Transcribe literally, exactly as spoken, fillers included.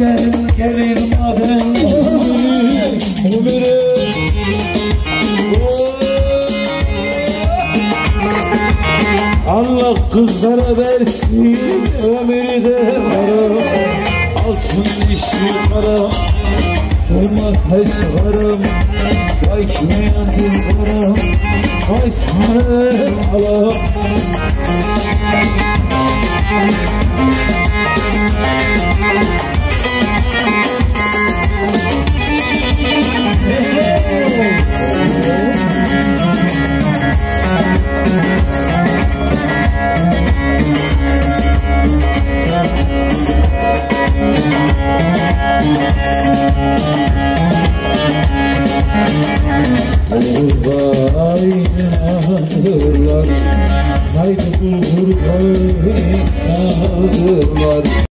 Gel gelir madem ömrüm. Allah kızlara versin ömrü de kara, alsın işi kara, sormaz hiç karım. Vay kime yandım kara, vay sana ala. Haydi hazırlar, haydi bulgur, haydi hazırlar.